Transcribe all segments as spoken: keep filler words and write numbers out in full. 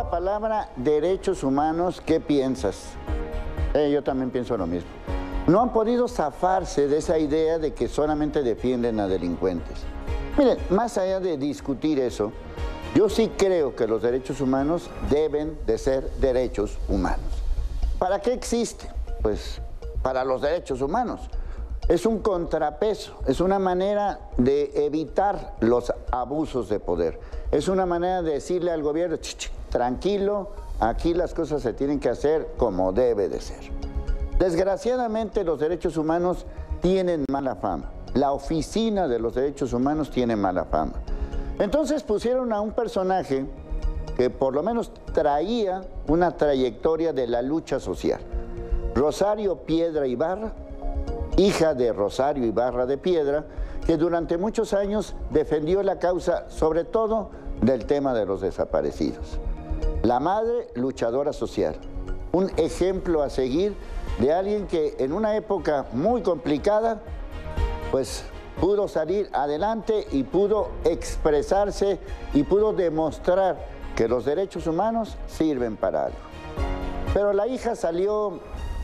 la palabra derechos humanos, ¿qué piensas? Eh, yo también pienso lo mismo. No han podido zafarse de esa idea de que solamente defienden a delincuentes. Miren, más allá de discutir eso, yo sí creo que los derechos humanos deben de ser derechos humanos. ¿Para qué existe? Pues para los derechos humanos. Es un contrapeso, es una manera de evitar los abusos de poder. Es una manera de decirle al gobierno, ch, ch, tranquilo, aquí las cosas se tienen que hacer como debe de ser. Desgraciadamente los derechos humanos tienen mala fama. La oficina de los derechos humanos tiene mala fama. Entonces pusieron a un personaje que por lo menos traía una trayectoria de la lucha social. Rosario Piedra Ibarra, hija de Rosario Ibarra de Piedra, que durante muchos años defendió la causa, sobre todo, del tema de los desaparecidos. La madre, luchadora social, un ejemplo a seguir de alguien que en una época muy complicada, pues pudo salir adelante y pudo expresarse y pudo demostrar que los derechos humanos sirven para algo. Pero la hija salió,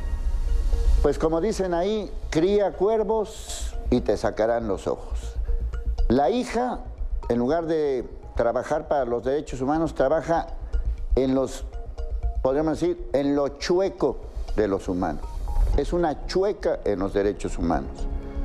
pues como dicen ahí, cría cuervos y te sacarán los ojos. La hija, en lugar de trabajar para los derechos humanos, trabaja en los, podríamos decir, en lo chueco de los humanos. Es una chueca en los derechos humanos.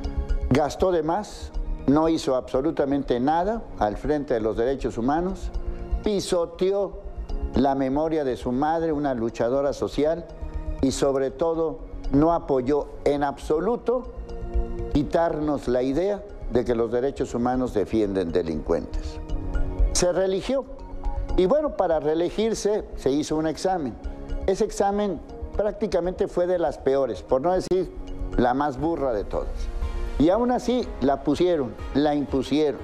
Gastó de más, no hizo absolutamente nada al frente de los derechos humanos, pisoteó la memoria de su madre, una luchadora social, y sobre todo no apoyó en absoluto quitarnos la idea de que los derechos humanos defienden delincuentes. Se reeligió y bueno, para reelegirse se hizo un examen. Ese examen prácticamente fue de las peores, por no decir la más burra de todas. Y aún así la pusieron, la impusieron.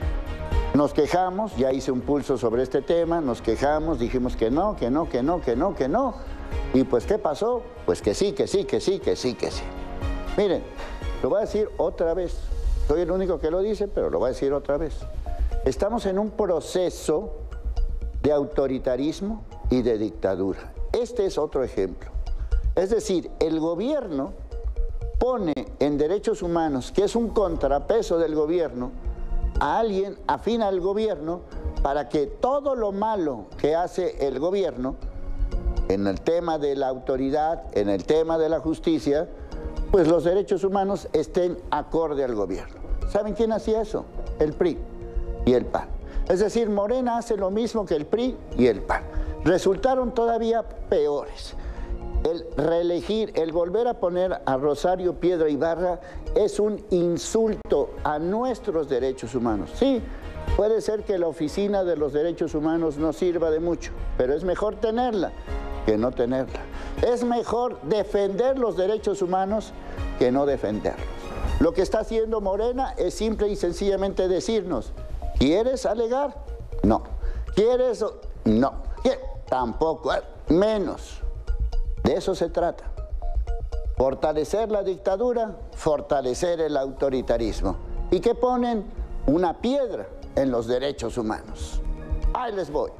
Nos quejamos, ya hice un pulso sobre este tema, nos quejamos, dijimos que no, que no, que no, que no, que no. Y pues, ¿qué pasó? Pues que sí, que sí, que sí, que sí, que sí. Miren, lo voy a decir otra vez. Soy el único que lo dice, pero lo voy a decir otra vez. Estamos en un proceso de autoritarismo y de dictadura. Este es otro ejemplo. Es decir, el gobierno pone en derechos humanos, que es un contrapeso del gobierno, a alguien afín al gobierno para que todo lo malo que hace el gobierno en el tema de la autoridad, en el tema de la justicia, pues los derechos humanos estén acorde al gobierno. ¿Saben quién hacía eso? El P R I y el P A N. Es decir, Morena hace lo mismo que el P R I y el P A N. Resultaron todavía peores. El reelegir, el volver a poner a Rosario Piedra Ibarra es un insulto a nuestros derechos humanos. Sí, puede ser que la oficina de los derechos humanos no sirva de mucho, pero es mejor tenerla que no tenerla. Es mejor defender los derechos humanos que no defenderlos. Lo que está haciendo Morena es simple y sencillamente decirnos, ¿quieres alegar? No. ¿Quieres? No. Tampoco, menos. De eso se trata. Fortalecer la dictadura, fortalecer el autoritarismo. ¿Y qué ponen? Una piedra en los derechos humanos. Ahí les voy.